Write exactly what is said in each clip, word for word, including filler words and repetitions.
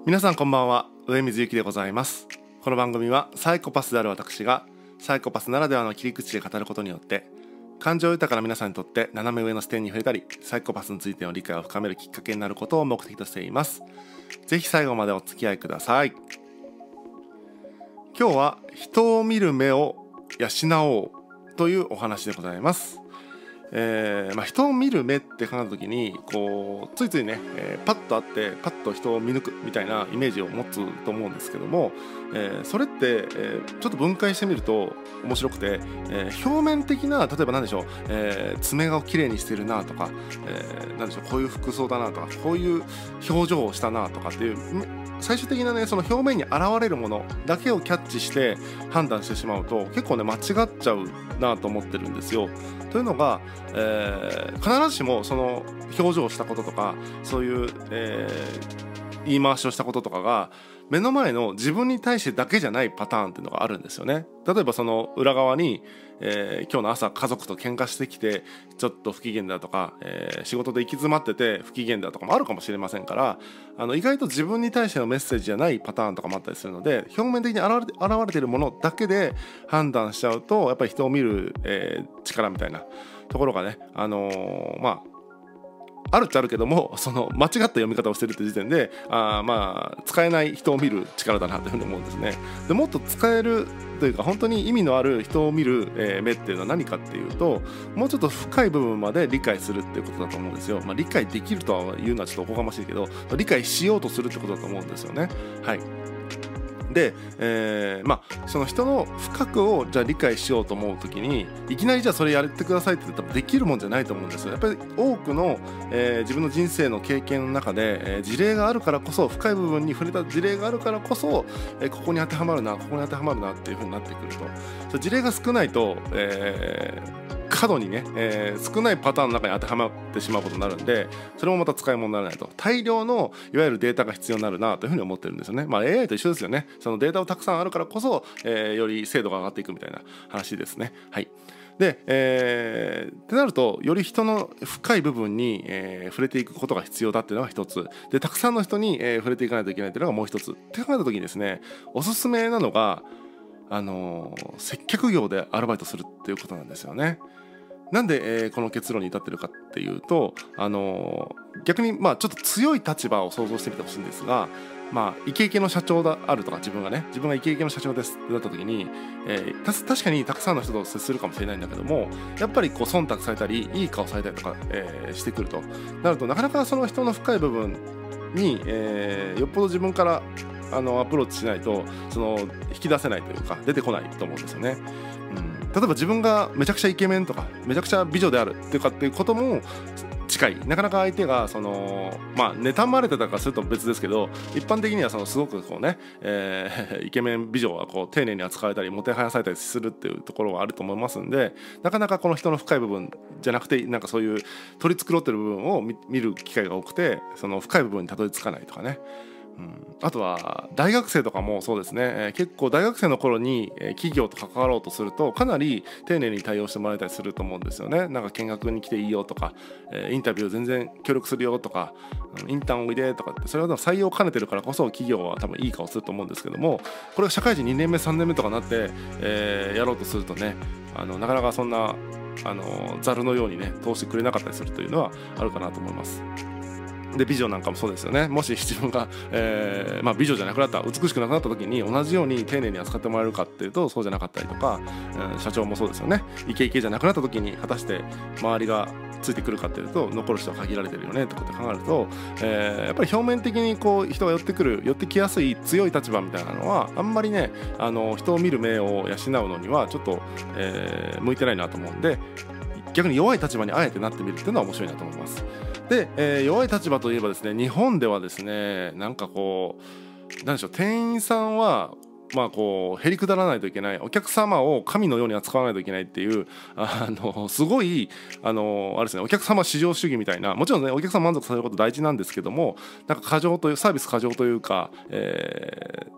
皆さんこんばんは、上水ゆきでございます。この番組はサイコパスである私がサイコパスならではの切り口で語ることによって感情豊かな皆さんにとって斜め上の視点に触れたり、サイコパスについての理解を深めるきっかけになることを目的としています。ぜひ最後までお付き合いください。今日は人を見る目を養おうというお話でございます。えーまあ、人を見る目って考えた時にこうついついね、えー、パッと会ってパッと人を見抜くみたいなイメージを持つと思うんですけども、えー、それって、えー、ちょっと分解してみると面白くて、えー、表面的な、例えば何でしょう、えー、爪がきれいにしてるなとか、えー、何でしょう、こういう服装だなとか、こういう表情をしたなとかっていう最終的なね、その表面に現れるものだけをキャッチして判断してしまうと結構ね間違っちゃうなと思ってるんですよ。というのが、えー、必ずしもその表情をしたこととかそういう、えー、言い回しをしたこととかが目の前の自分に対してだけじゃないパターンっていうのがあるんですよね。例えばその裏側に、えー、今日の朝家族と喧嘩してきてちょっと不機嫌だとか、えー、仕事で行き詰まってて不機嫌だとかもあるかもしれませんから、あの意外と自分に対してのメッセージじゃないパターンとかもあったりするので、表面的に現れて、現れているものだけで判断しちゃうとやっぱり人を見る、えー、力みたいなところがね、あのー、まああるっちゃあるけども、その間違った読み方をしてるって時点であまあ使えない人を見る力だなというふうに思うんですね。でもっと使えるというか本当に意味のある人を見る、えー、目っていうのは何かっていうと、もうちょっと深い部分まで理解するっていうことだと思うんですよ。まあ、理解できるとは言うのはちょっとおこがましいけど、理解しようとするってことだと思うんですよね。はい。で、えー、まあその人の深くをじゃあ理解しようと思うときにいきなりじゃあそれやってくださいって言ったらできるもんじゃないと思うんですよ。やっぱり多くの、えー、自分の人生の経験の中で、えー、事例があるからこそ、深い部分に触れた事例があるからこそ、えー、ここに当てはまるなここに当てはまるなっていう風になってくると、そ事例が少ないと、えー過度にね、えー、少ないパターンの中に当てはまってしまうことになるんで、それもまた使い物にならないと。大量のいわゆるデータが必要になるなというふうに思ってるんですよね。まあ エーアイ と一緒ですよね。そのデータをたくさんあるからこそ、えー、より精度が上がっていくみたいな話ですね。はい。で、えー、ってなるとより人の深い部分に、えー、触れていくことが必要だっていうのが一つで、たくさんの人に、えー、触れていかないといけないっていうのがもう一つって考えた時にですね、おすすめなのがあのー、接客業でアルバイトするっていうことなんですよね。なんで、えー、この結論に至ってるかっていうと、あのー、逆にまあちょっと強い立場を想像してみてほしいんですが、まあイケイケの社長であるとか、自分がね自分がイケイケの社長ですってなった時に、えー、た確かにたくさんの人と接するかもしれないんだけども、やっぱりこう忖度されたりいい顔されたりとか、えー、してくるとなると、なかなかその人の深い部分に、えー、よっぽど自分からあのアプローチしないとその引き出せないというか出てこないと思うんですよね。うん、例えば自分がめちゃくちゃイケメンとかめちゃくちゃ美女であるっていうかっていうことも近い。なかなか相手がそのまあ妬まれてたかすると別ですけど、一般的にはそのすごくこうね、えー、イケメン美女はこう丁寧に扱われたりもてはやされたりするっていうところがあると思いますんで、なかなかこの人の深い部分じゃなくてなんかそういう取り繕ってる部分を 見, 見る機会が多くて、その深い部分にたどり着かないとかね。うん、あとは大学生とかもそうですね、えー、結構大学生の頃に、えー、企業と関わろうとするとかなり丁寧に対応してもらえたりすると思うんですよね。なんか見学に来ていいよとか、えー、インタビュー全然協力するよとか、うん、インターンおいでとかって、それは採用を兼ねてるからこそ企業は多分いい顔すると思うんですけども、これが社会人にねんめさんねんめとかになって、えー、やろうとするとね、あのなかなかそんなあのザルのようにね通してくれなかったりするというのはあるかなと思います。で美女なんかもそうですよね。もし自分が、えーまあ、美女じゃなくなった美しくなくなった時に同じように丁寧に扱ってもらえるかっていうとそうじゃなかったりとか、うん、社長もそうですよね。イケイケじゃなくなった時に果たして周りがついてくるかっていうと残る人は限られてるよねとかって考えると、えー、やっぱり表面的にこう人が寄ってくる寄ってきやすい強い立場みたいなのはあんまりね、あの人を見る目を養うのにはちょっと、えー、向いてないなと思うんで、逆に弱い立場にあえてなってみるっていうのは面白いなと思います。で、えー、弱い立場といえばですね、日本ではですね、なんかこうなんでしょう、店員さんはまあこうへりくだらないといけない、お客様を神のように扱わないといけないっていう、あのすごいあのあれですね、お客様至上主義みたいな、もちろんねお客様満足させること大事なんですけども、なんか過剰というサービス過剰というか、えー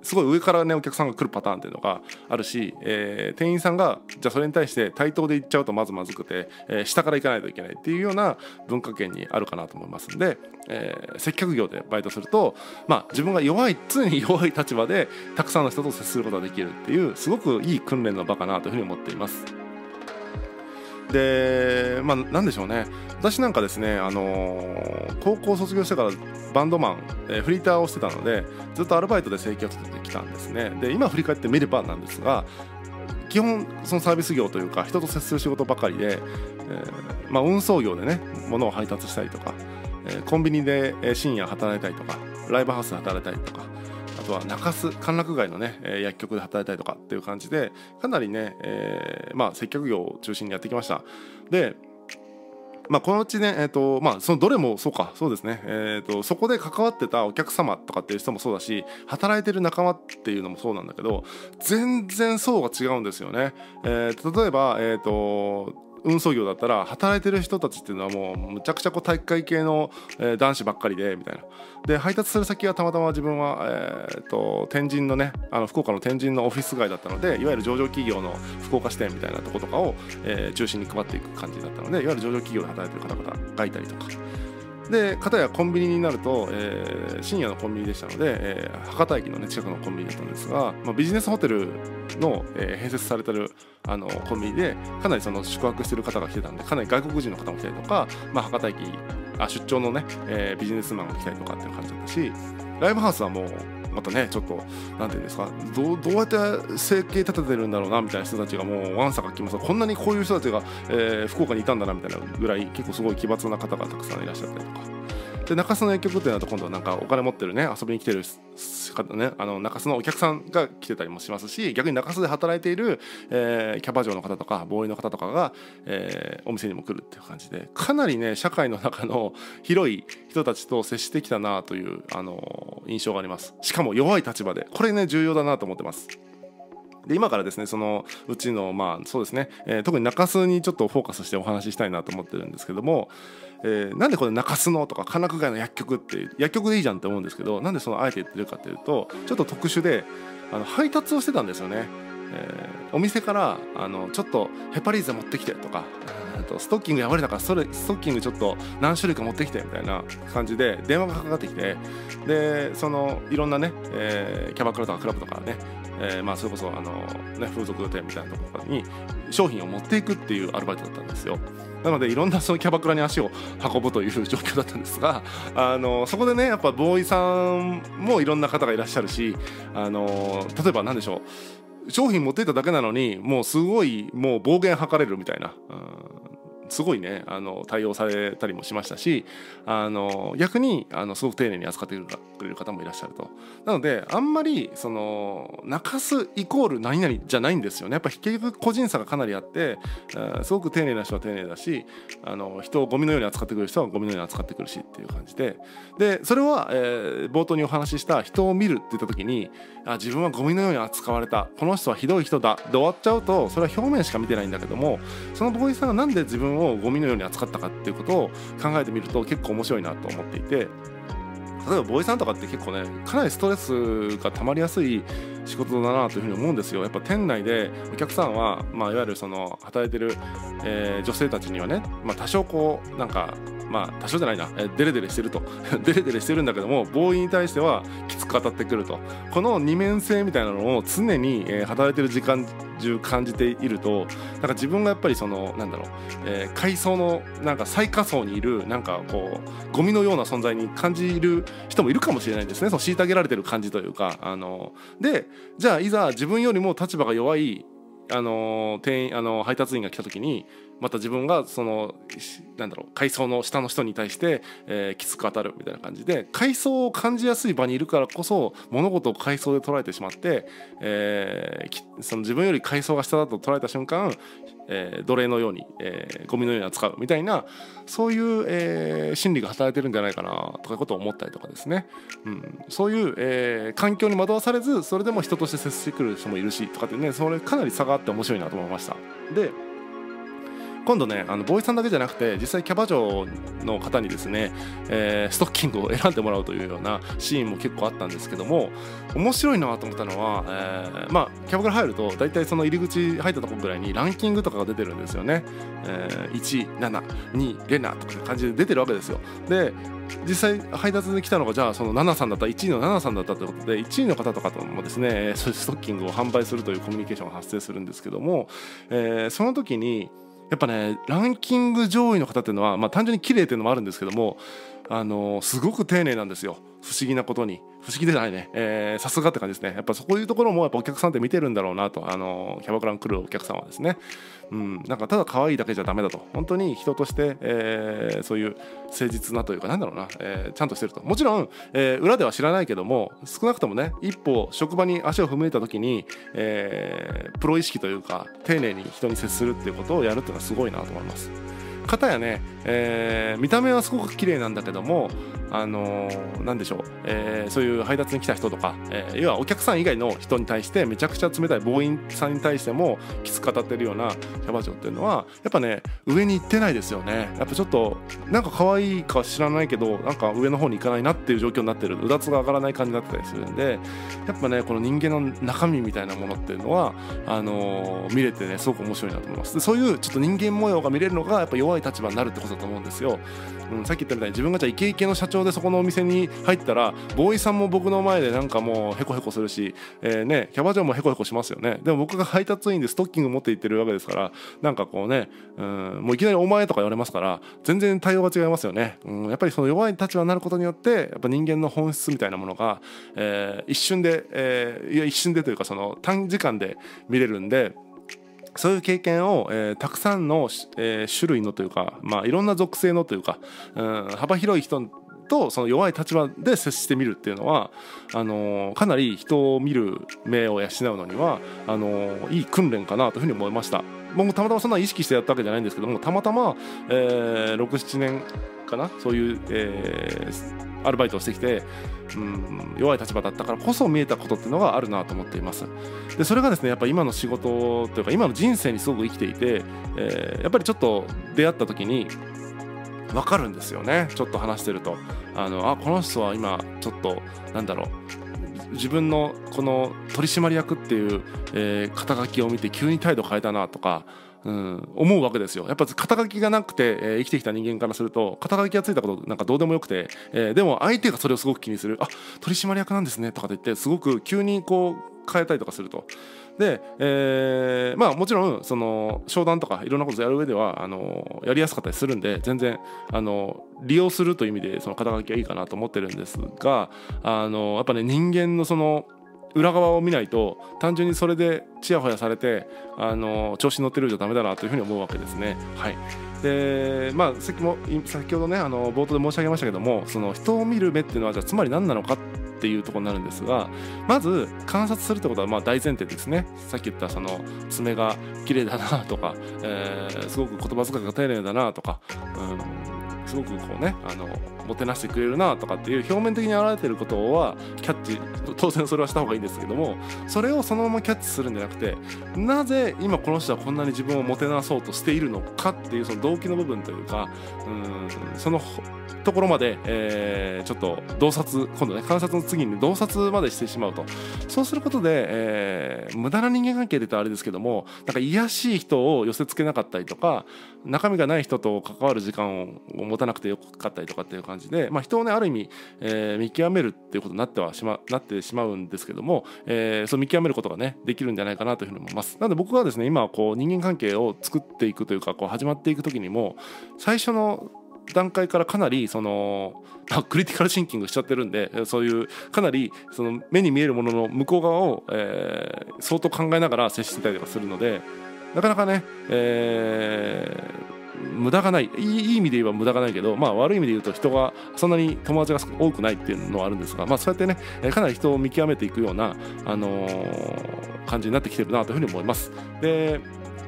すごい上からねお客さんが来るパターンっていうのがあるし、えー、店員さんがじゃあそれに対して対等で行っちゃうとまずまずくて、えー、下から行かないといけないっていうような文化圏にあるかなと思いますんで、えー、接客業でバイトすると、まあ、自分が弱い常に弱い立場でたくさんの人と接することができるっていうすごくいい訓練の場かなというふうに思っています。で、まあ、なんでしょうね、私なんかですね、あのー、高校卒業してからバンドマン、えー、フリーターをしてたのでずっとアルバイトで生計を立ててきたんですね。で今振り返ってみればなんですが、基本そのサービス業というか人と接する仕事ばかりで、えーまあ、運送業でね物を配達したりとか、えー、コンビニで深夜働いたりとかライブハウスで働いたりとか、あとは中洲歓楽街のね薬局で働いたりとかっていう感じでかなりね、えーまあ、接客業を中心にやってきました。でまあ、このうちね、えーとまあ、そのどれもそうかそうですね、えーとそこで関わってたお客様とかっていう人もそうだし働いてる仲間っていうのもそうなんだけど全然層が違うんですよね。えー、例えば、えーと運送業だったら働いてる人たちっていうのはもうむちゃくちゃこう体育会系の、えー、男子ばっかりでみたいな。で配達する先はたまたま自分は、えー、と天神のねあの福岡の天神のオフィス街だったのでいわゆる上場企業の福岡支店みたいなところとかを、えー、中心に配っていく感じだったのでいわゆる上場企業で働いてる方々がいたりとか。で片やコンビニになると、えー、深夜のコンビニでしたので、えー、博多駅の、ね、近くのコンビニだったんですが、まあ、ビジネスホテルの、えー、併設されてるあのコンビニでかなりその宿泊してる方が来てたんでかなり外国人の方も来たりとか、まあ、博多駅あ出張のね、えー、ビジネスマンが来たりとかっていう感じだったしライブハウスはもうまたねちょっとなんていうんですか どう、どうやって生計立ててるんだろうなみたいな人たちがもうわんさか来ます。こんなにこういう人たちが、えー、福岡にいたんだなみたいなぐらい結構すごい奇抜な方がたくさんいらっしゃったりとかで中洲の薬局ってなると今度はなんかお金持ってるね遊びに来てる方ねあの中洲のお客さんが来てたりもしますし逆に中洲で働いている、えー、キャバ嬢の方とかボーイの方とかが、えー、お店にも来るっていう感じでかなりね社会の中の広い人たちと接してきたなという、あのー、印象があります。しかも弱い立場でこれね重要だなと思ってます。で今からですねそのうちのまあそうですね、えー、特に中洲にちょっとフォーカスしてお話ししたいなと思ってるんですけども、えー、なんでこれ中洲のとか歓楽街の薬局って薬局でいいじゃんって思うんですけどなんでそのあえて言ってるかっていうとちょっと特殊であの配達をしてたんですよね。えー、お店からあのちょっとヘパリーゼ持ってきてとかストッキング破れたからそれストッキングちょっと何種類か持ってきてみたいな感じで電話がかかってきてでそのいろんなね、えー、キャバクラとかクラブとかねえー、まあそれこそあの、ね、風俗店みたいなところに商品を持っていくっていうアルバイトだったんですよ。なのでいろんなそのキャバクラに足を運ぶという状況だったんですがあのそこでねやっぱボーイさんもいろんな方がいらっしゃるしあの例えば何でしょう商品持っていただけなのにもうすごいもう暴言吐かれるみたいな、うんすごいねあの対応されたりもしましたしあの逆にあのすごく丁寧に扱ってくれる方もいらっしゃると。なのであんまりその中洲イコール何々じゃないんですよね。やっぱ結局個人差がかなりあってすごく丁寧な人は丁寧だしあの人をゴミのように扱ってくる人はゴミのように扱ってくるしっていう感じででそれは、えー、冒頭にお話しした人を見るって言った時にあ自分はゴミのように扱われたこの人はひどい人だで終わっちゃうとそれは表面しか見てないんだけどもそのボーイさんがなんで自分をゴミのように扱ったかっていうことを考えてみると結構面白いなと思っていて例えばボーイさんとかって結構ねかなりストレスが溜まりやすい仕事だなというふうに思うんですよ。やっぱ店内でお客さんは、まあ、いわゆるその働いてる、えー、女性たちにはね、まあ、多少こうなんかまあ多少じゃないな、えー、デレデレしてるとデレデレしてるんだけどもボーイに対してはきつく当たってくるとこの二面性みたいなのを常に、えー、働いてる時間中感じているとなんか自分がやっぱりそのなんだろう、えー、階層のなんか最下層にいるなんかこうゴミのような存在に感じる人もいるかもしれないんですね。その虐げられてる感じというかあのでじゃあいざ自分よりも立場が弱いあの店員あの配達員が来た時にまた自分がそのなんだろう階層の下の人に対して、えー、きつく当たるみたいな感じで階層を感じやすい場にいるからこそ物事を階層で捉えてしまって、えー、その自分より階層が下だと捉えた瞬間、えー、奴隷のように、えー、ゴミのように扱うみたいなそういう、えー、心理が働いてるんじゃないかなとかいうことを思ったりとかですね、うん、そういう、えー、環境に惑わされずそれでも人として接してくる人もいるしとかってねそれかなり差があって面白いなと思いました。で今度ねあのボーイさんだけじゃなくて実際キャバ嬢の方にですね、えー、ストッキングを選んでもらうというようなシーンも結構あったんですけども、面白いなと思ったのは、えー、まあキャバクラ入ると大体その入り口入ったところぐらいにランキングとかが出てるんですよね。えー、いちい、なな、にい、レナとかいう感じで出てるわけですよ。で実際配達に来たのがじゃあそのナナさんだったいちいのナナさんだったということで、いちいの方とかともですねそういうストッキングを販売するというコミュニケーションが発生するんですけども、えー、その時にやっぱねランキング上位の方っていうのは、まあ、単純に綺麗っていうのもあるんですけども、あのー、すごく丁寧なんですよ。不思議なことに不思議ではないね、えー、さすがって感じですね。やっぱそういうところもやっぱお客さんって見てるんだろうなと、あのー、キャバクラに来るお客さんはですね、うん、なんかただ可愛いだけじゃダメだと、本当に人として、えー、そういう誠実なというかなんだろうな、えー、ちゃんとしてると。もちろん、えー、裏では知らないけども少なくともね一歩職場に足を踏み入れた時に、えー、プロ意識というか丁寧に人に接するっていうことをやるっていうのはすごいなと思います。かたやね、えー、見た目はすごく綺麗なんだけども、あのー、なんでしょう、えー、そういう配達に来た人とか、えー、要はお客さん以外の人に対してめちゃくちゃ冷たいボーインさんに対してもきつく語ってるようなキャバ嬢っていうのはやっぱね上に行ってないですよね。やっぱちょっとなんか可愛いか知らないけどなんか上の方に行かないなっていう状況になってる、うだつが上がらない感じになってたりするんで、やっぱねこの人間の中身みたいなものっていうのはあのー、見れてねすごく面白いなと思います。でそういうちょっと人間模様が見れるのがやっぱ弱い立場になるってことだと思うんですよ。うん、さっき言ったみたいに自分がじゃあイケイケの社長でそこのお店に入ったらボーイさんも僕の前でなんかもうヘコヘコするし、えーね、キャバ嬢もヘコヘコしますよね。でも僕が配達員でストッキング持って行ってるわけですから、なんかこうね、うん、もういきなりお前とか言われますから全然対応が違いますよね。うん、やっぱりその弱い立場になることによってやっぱ人間の本質みたいなものが、えー、一瞬で、えー、いや一瞬でというかその短時間で見れるんで、そういう経験を、えー、たくさんの、えー、種類のというか、まあ、いろんな属性のというか、うん、幅広い人とその弱い立場で接してみるっていうのはあのー、かなり人を見る目を養うのにはあのー、いい訓練かなというふうに思いました。僕もたまたまそんな意識してやったわけじゃないんですけども、たまたま、えー、ろく、ななねんかなそういう、えー、アルバイトをしてきて、うん、弱い立場だったからこそ見えたことっていうのがあるなと思っています。でそれがですねやっぱ今の仕事というか今の人生にすごく生きていて、えー、やっぱりちょっと出会った時に分かるんですよね。ちょっと話してるとあのあこの人は今ちょっとなんだろう自分のこの取締役っていう、えー、肩書きを見て急に態度変えたなとか、うん、思うわけですよ。やっぱ肩書きがなくて、えー、生きてきた人間からすると肩書きがついたことなんかどうでもよくて、えー、でも相手がそれをすごく気にする、あ取締役なんですねとかって言ってすごく急にこう変えたりとかすると。で、えー、まあもちろんその商談とかいろんなことやる上ではあのやりやすかったりするんで全然あの利用するという意味でその肩書きがいいかなと思ってるんですが、あのやっぱね人間のその裏側を見ないと単純にそれでチヤホヤされてあの調子に乗ってるじゃダメだなというふうに思うわけですね。はい。でまあさっきも先ほどねあの冒頭で申し上げましたけども、その人を見る目っていうのはじゃあつまり何なのかっていうところになるんですが、まず観察するってことはまあ大前提ですね。さっき言ったその爪が綺麗だなとか、えー、すごく言葉遣いが丁寧だなとか、うん、すごくこうねあのもてなしてくれるなとかっていう表面的に現れていることはキャッチ当然それはした方がいいんですけども、それをそのままキャッチするんじゃなくてなぜ今この人はこんなに自分をもてなそうとしているのかっていうその動機の部分というか、うんそのところまで、えー、ちょっと洞察今度ね観察の次に洞察までしてしまうと、そうすることで、えー、無駄な人間関係で言うとあれですけどもなんか卑しい人を寄せつけなかったりとか中身がない人と関わる時間を持たなくてよかったりとかっていう感じで、まあ、人をねある意味、えー、見極めるっていうことになってはしまなってしまうんですけども、えー、そう見極めることがねできるんじゃないかなというふうに思います。なので僕はですね今こう人間関係を作っていくというかこう始まっていく時にも最初の段階からかなりそのクリティカルシンキングしちゃってるんで、そういうかなりその目に見えるものの向こう側を、えー、相当考えながら接してたりとかするのでなかなかね、えー、無駄がないいい、いい意味で言えば無駄がないけど、まあ、悪い意味で言うと人がそんなに友達が多くないっていうのはあるんですが、まあ、そうやってねかなり人を見極めていくような、あのー、感じになってきてるなというふうに思います。で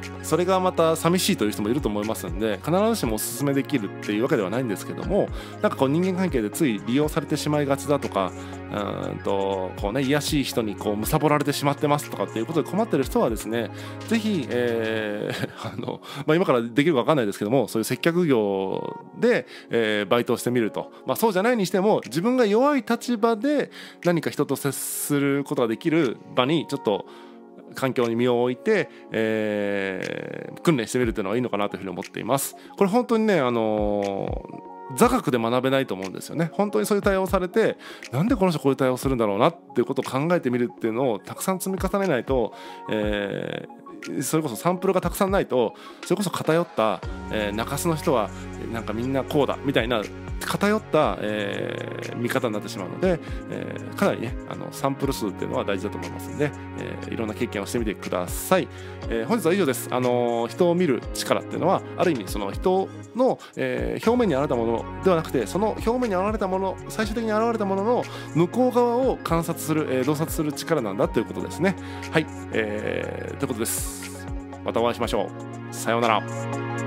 それがまた寂しいという人もいると思いますんで、必ずしもお勧めできるっていうわけではないんですけども、なんかこう人間関係でつい利用されてしまいがちだとか、うーんとこうね、卑しい人にこう貪られてしまってますとかっていうことで困ってる人はですね、ぜひ、えーあのまあ、今からできるか分かんないですけども、そういう接客業で、えーバイトをしてみると、まあ、そうじゃないにしても自分が弱い立場で何か人と接することができる場にちょっと環境に身を置いて、えー訓練してみるというのがいいのかなというふうに思っています。これ本当にね、あのー座学で学べないと思うんですよね。本当にそういう対応をされて、なんでこの人こういう対応するんだろうなっていうことを考えてみるっていうのをたくさん積み重ねないと、えーそれこそサンプルがたくさんないと、それこそ偏った、えー中洲の人はなんかみんなこうだみたいな偏った、えー見方になってしまうので、えーかなりね、あのサンプル数っていうのは大事だと思いますので、えーいろんな経験をしてみてください。えー本日は以上です。あのー人を見る力っていうのは、ある意味その人の、えー表面に現れたものではなくて、その表面に現れたもの、最終的に現れたものの向こう側を観察する、えー洞察する力なんだということですね。はい、えーということです。またお会いしましょう。さようなら。